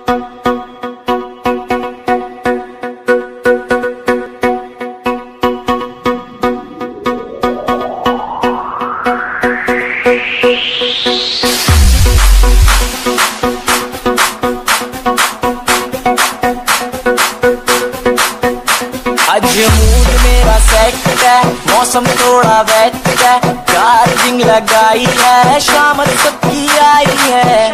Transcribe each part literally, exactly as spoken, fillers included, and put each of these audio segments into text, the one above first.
आज मूड मेरा सेट है, मौसम थोड़ा वेट है, चार्जिंग लगाई है, शामत सबकी आई है।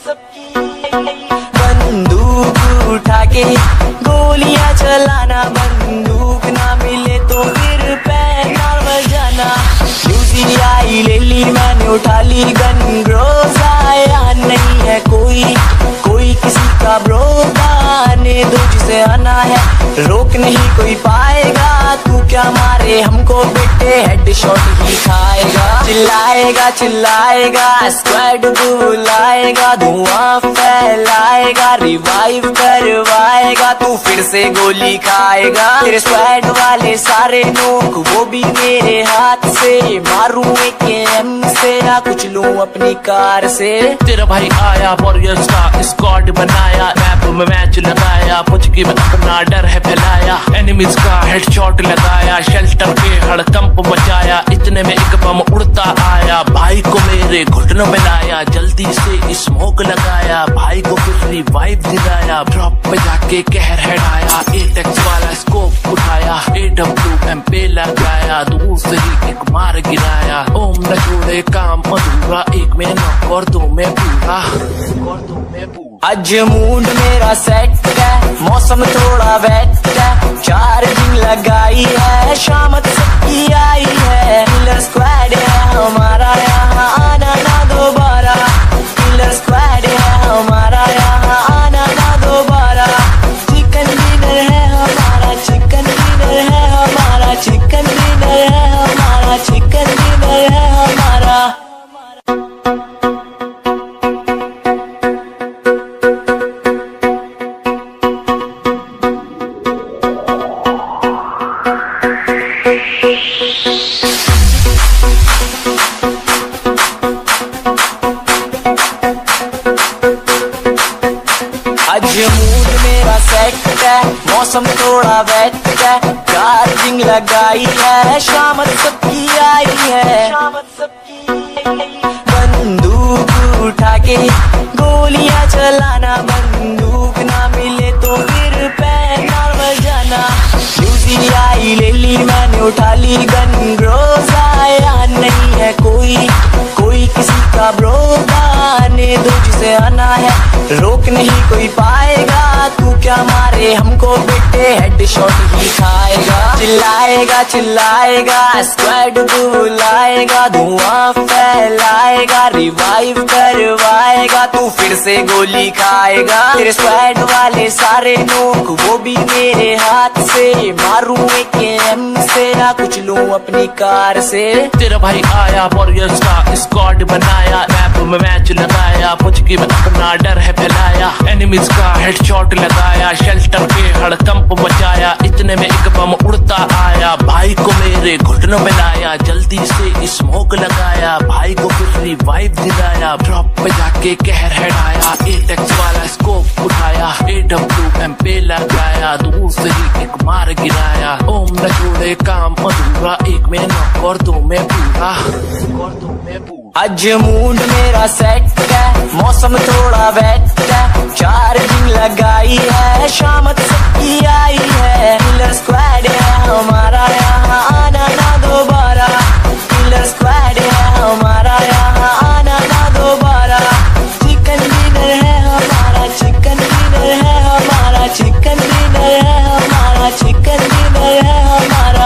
बंदूक उठा के गोलियां चलाना, बंदूक ना मिले तो फिर पैना बजाना। यूजी आई ले ली मैंने, उठा ली गन, रोज आया नहीं है कोई, कोई किसी का ब्रो आने दो जिसे आना है, रोक नहीं कोई पाएगा। तू क्या मारे हमको बेटे, हेडशॉट ही खाएगा। चिल्लाएगा चिल्लाएगा, स्क्वाड बुलाएगा, धुआं फैलाएगा, रिवाइव करवाएगा, तू फिर से गोली खाएगा। तेरे स्क्वाड वाले सारे लोग वो भी मेरे हाथ से, मारूं एक एम से ना कुछ लूं अपनी कार से। तेरा भाई आया वॉरियर्स का स्क्वाड बनाया, मैप में मैच लगाया, मुझ की अपना डर है फैलाया, एनिमीज का हेडशॉट लगाया, शेल्टर पे हड़कंप मचाया, इतने में एक बम उड़ता आया, भाई को मेरे घुटनों में लाया, जल्दी से स्मोक लगाया, भाई को फिर रिवाइव दिलाया, ड्रॉप पे जाके कहर हेडाया, एट एक्स वाला स्कोप उठाया, ए डब्ल्यू एम पे लगाया, दूर से ही एक मार गिराया, ओम न छोड़े काम अधूरा, एक में नॉक और दो में पूरा, और दो में पूरा। आज मूड मेरा सेट है, मौसम थोड़ा वेट है, चार्जिंग लगाई है, शामत सबकी आई है। किलर स्क्वाड है हमारा, यहाँ आना ना दोबारा, किलर स्क्वाड है हमारा, यहाँ आना ना दोबारा। चिकन डिनर है हमारा, चिकन डिनर है हमारा, चिकन डिनर है हमारा, चिकन डिनर है हमारा। आज मूड मेरा सेट है, मौसम थोड़ा वेट है, चार्जिंग लगाई है, शामत सबकी आई है। बंदूक उठा के गोलियां चलाना, बंदूक ना मिले तो फिर पैना बजाना। यूजी आई ले ली मैंने, उठा ली गन, रोज आया नहीं है कोई, कोई किसी का ब्रो आने दो जिसे आना है, रोक नहीं कोई पाएगा। तू क्या मारे हमको बेटे, हेडशॉट ही खाएगा। चिल्लाएगा चिल्लाएगा, स्क्वाड बुलाएगा, धुआं फैलाएगा, रिवाइव करवाएगा, तू फिर से गोली खाएगा। तेरे स्क्वाड वाले सारे लोग वो भी मेरे हाथ से, मारूं एक एम से ना कुछ लूं अपनी कार से। तेरा भाई आया वॉरियर्स का स्क्वाड बनाया, मैप में मैच लगाया, मुझ की अपना डर है फैलाया, एनिमीज का हेडशॉट लगाया, शेल्टर पे हड़कंप मचाया, इतने में एक बम उड़ता आया, भाई को मेरे घुटनों में लाया, जल्दी से स्मोक लगाया, भाई को फिर रिवाइव दिलाया, ड्रॉप पे जाके कहर हेडाया, एट एक्स वाला स्कोप उठाया, ए डब्ल्यू एम पे लगाया, दूर से ही एक मार गिराया, ओम न छोड़े काम अधूरा, एक में नॉक और दो में पूरा, और दो में पूरा। आज मूड मेरा सेट है, मौसम थोड़ा वेट है, चार्जिंग लगाई है, शामत सबकी आई है। किलर स्क्वाड है हमारा, यहाँ आना ना दोबारा, किलर स्क्वाड है हमारा, यहाँ आना ना दोबारा। चिकन डिनर है हमारा, चिकन डिनर है हमारा, चिकन डिनर है हमारा, चिकन डिनर है हमारा।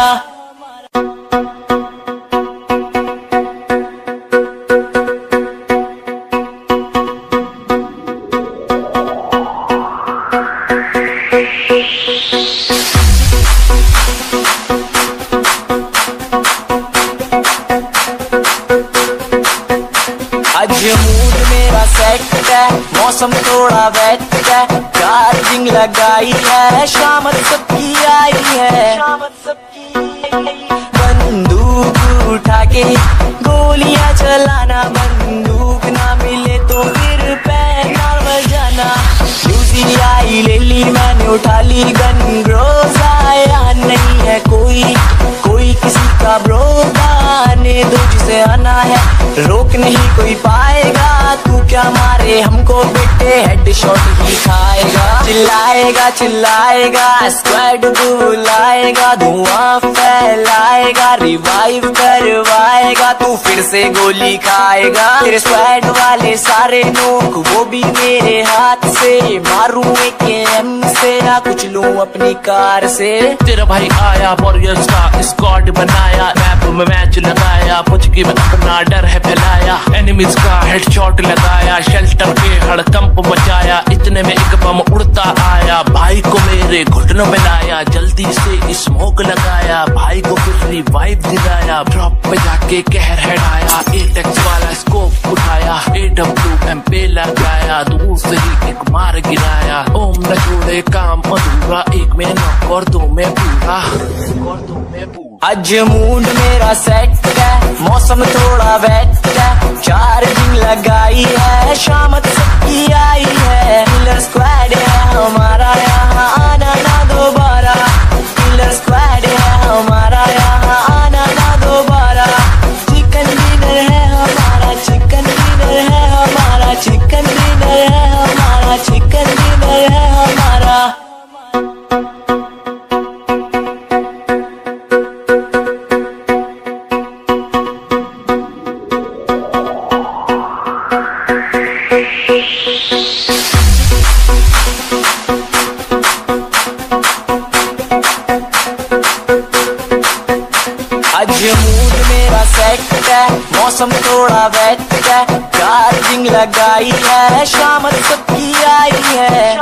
आज मूड मेरा सेट है, मौसम थोड़ा वेट है, चार्जिंग लगाई है, शामत सबकी आई है। बंदूक उठा के गोलियां चलाना, बंदूक ना मिले तो फिर पैना बजाना। यूजी का ब्रो आने दो, जिसे आना है रोक नहीं कोई पाएगा। तू क्या मारे हमको बेटे, हेड शॉट ही खाएगा। चिल्लाएगा चिल्लाएगा स्क्वाड बुलाएगा, धुआं फैलाएगा रिवाइव करवाएगा। तू फिर से गोली खाएगा। तेरे स्क्वाड वाले सारे नोक वो भी मेरे हाथ से, मारूं एक एम से ना कुछ लूं अपनी कार से। तेरा भाई आया वॉरियर्स का स्क्वाड बनाया, मैप में मैच लगाया, पुचकी में अपना डर है फैलाया। एनिमीज का हेडशॉट लगाया, शेल्टर के हड़कंप मचाया। इतने में एक बम उड़ता आया, भाई को मेरे घुटनों में लाया। जल्दी से स्मोक लगाया, भाई को फिर रिवाइव दिलाया। ड्रॉप पे जाके कहर हेडाया, एट एक्स वाला स्कोप उठाया। ए डब्ल्यू एम पे लगाया, दूर से ही एक मार गिराया। ओम न छोड़े काम अधूरा, एक में नॉक और दो में पूरा, और दो में पूरा। आज मूड मेरा सेट है, मौसम थोड़ा वेट है। चार्जिंग लगाई है, शामत सबकी आई है। किलर स्क्वाड है हमारा, यहाँ आना ना दोबारा। किलर स्क्वाड है हमारा, यहाँ आना ना दोबारा। चिकन डिनर है हमारा, चिकन डिनर है हमारा, चिकन डिनर है हमारा, चिकन डिनर है हमारा। आज मूड मेरा सेट है, मौसम थोड़ा वेट है। चार्जिंग लगाई है, शामत सबकी आई है।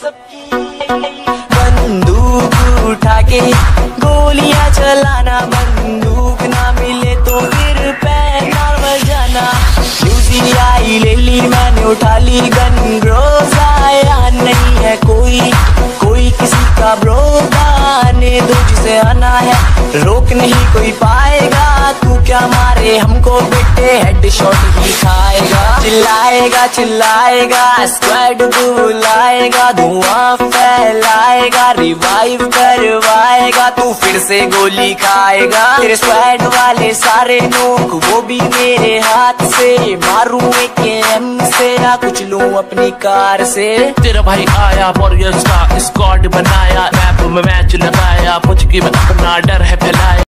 बंदूक उठा के गोलियां चलाना, बंदूक ना मिले तो फिर पैना बजाना। यूजी आई ले ली मैंने, उठा ली गन, रोज आया नहीं है कोई, कोई किसी का ब्रो आने दो, जिसे आना है रोक नहीं कोई पाएगा। तू क्या मारे हमको बेटे, हेड शॉट ही खाएगा। चिल्लाएगा चिल्लाएगा स्क्वाड बुलाएगा, धुआं फैलाएगा रिवाइव करवाएगा। तू फिर से गोली खाएगा। तेरे स्क्वाड वाले सारे नोक वो भी मेरे हाथ से, मारूं एक एम से ना कुछ लूं अपनी कार से। तेरा भाई आया वॉरियर्स का स्क्वाड बनाया, मैप में मैच लगाया, पुचकी में अपना डर है फैलाया।